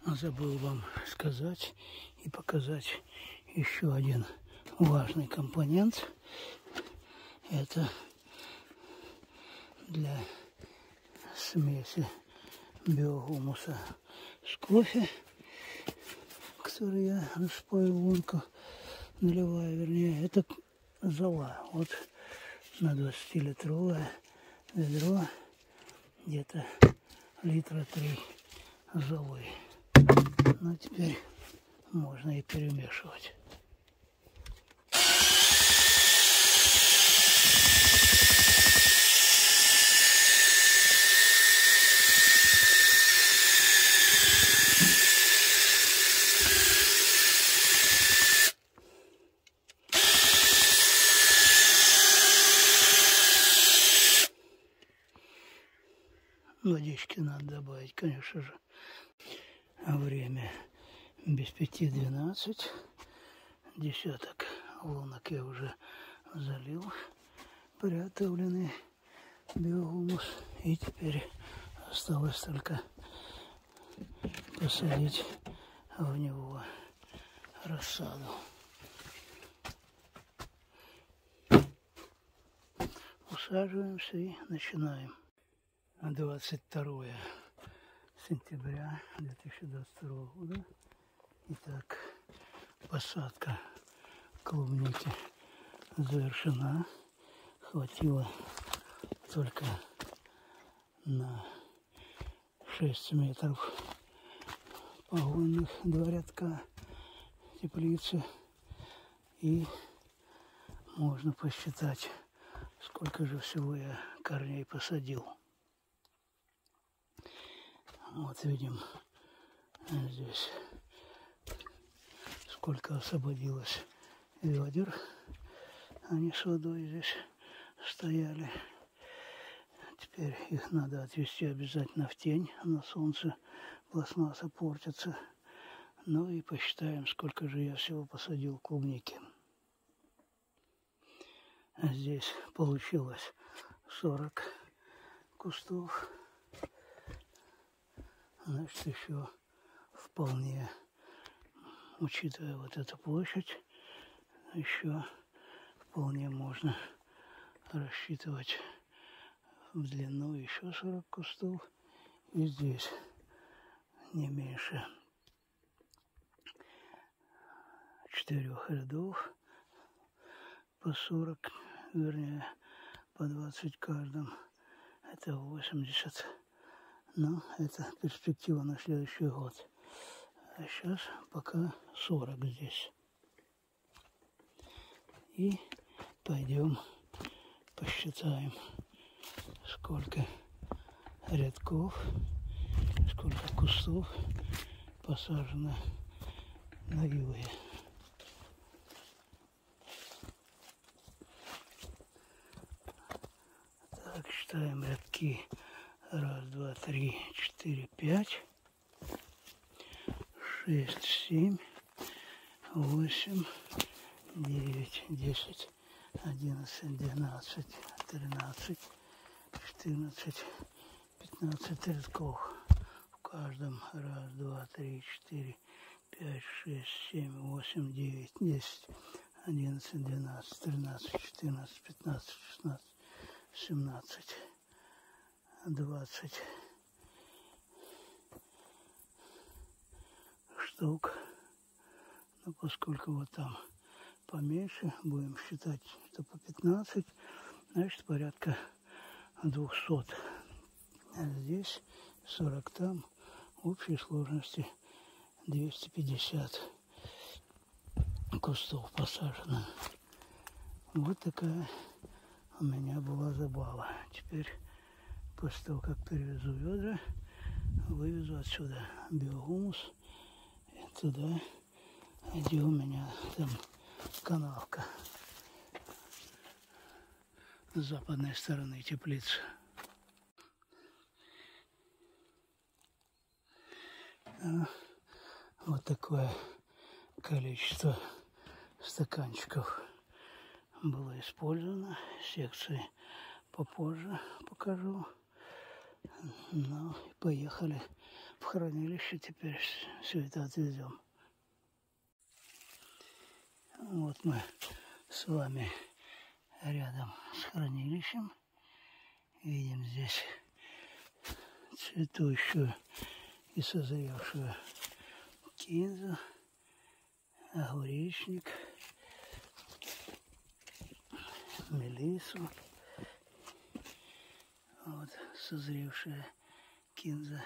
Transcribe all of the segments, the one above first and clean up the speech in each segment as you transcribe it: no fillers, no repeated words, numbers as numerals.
Забыл вам сказать и показать еще один важный компонент. Это для смеси биогумуса с кофе, который я насыпаю в лунку, наливаю, вернее, это зола. Вот на 20-литровое ведро где-то литра 3 золы. Ну, теперь можно и перемешивать. Водички надо добавить, конечно же. Время без 5:12. Десяток лунок я уже залил. Приготовленный биогумус. И теперь осталось только посадить в него рассаду. Усаживаемся и начинаем. 22 сентября 2022 года. Итак, посадка клубники завершена. Хватило только на 6 метров погонных, 2 рядка теплицы. И можно посчитать, сколько же всего я корней посадил. Вот видим здесь, сколько освободилось ведер. Они с водой здесь стояли. Теперь их надо отвести обязательно в тень. На солнце пластмасса портится. Ну и посчитаем, сколько же я всего посадил клубники. Здесь получилось 40 кустов. Значит, еще вполне, учитывая вот эту площадь, еще вполне можно рассчитывать в длину еще 40 кустов. И здесь не меньше 4 рядов по 40, вернее, по 20 в каждом. Это 80. Но это перспектива на следующий год. А сейчас пока 40 здесь. И пойдем посчитаем, сколько рядков, сколько кустов посажено на юге. Так, считаем рядки. 1, 2, 3, 4, 5, 6, 7, 8, 9, 10, 11, 12, 13, 14, 15 рядков. В каждом 1, 2, 3, 4, 5, 6, 7, 8, 9, 10, 11, 12, 13, 14, 15, 16, 17, 20 штук. Но поскольку вот там поменьше, будем считать, что по 15, значит порядка 200. А здесь 40 там, в общей сложности 250 кустов посажено. Вот такая у меня была забава. Теперь, после того, как перевезу ведра, вывезу отсюда биогумус. И туда, где у меня там канавка с западной стороны теплицы. Вот такое количество стаканчиков было использовано. Секции попозже покажу. Ну, поехали в хранилище теперь все это отвезем. Вот мы с вами рядом с хранилищем. Видим здесь цветущую и созревшую кинзу, огуречник, мелиссу. Вот созревшая кинза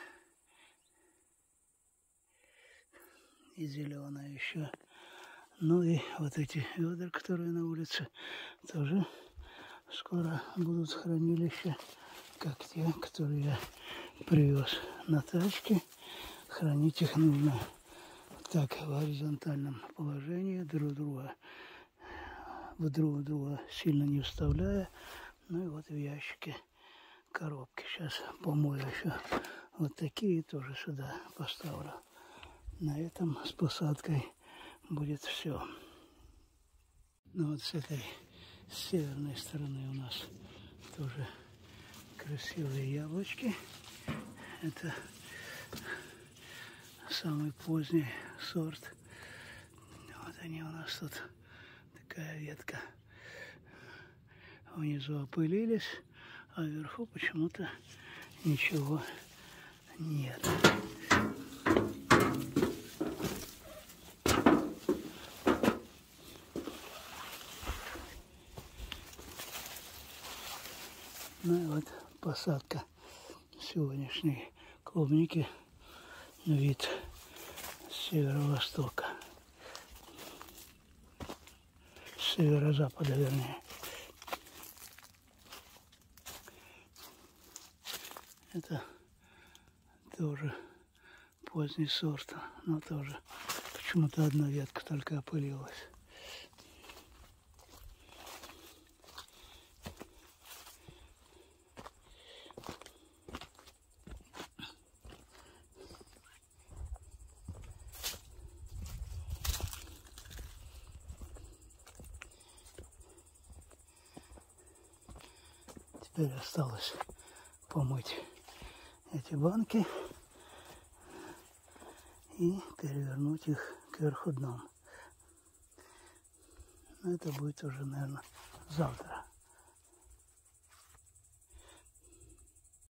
и зеленая еще. Ну и вот эти ведра, которые на улице, тоже скоро будут в хранилище, как те, которые я привез на тачке. Хранить их нужно так в горизонтальном положении, друг друга сильно не вставляя. Ну и вот в ящике коробки. Сейчас помою еще вот такие, тоже сюда поставлю. На этом с посадкой будет все. Ну вот с этой северной стороны у нас тоже красивые яблочки. Это самый поздний сорт. Вот они у нас тут, такая ветка. Внизу опылились, а вверху почему-то ничего нет. Ну и вот посадка сегодняшней клубники, вид с северо-востока, с северо-запада вернее. Это тоже поздний сорт, но тоже почему-то одна ветка только опылилась. Теперь осталось помыть эти банки и перевернуть их кверху дном. Но это будет уже, наверное, завтра.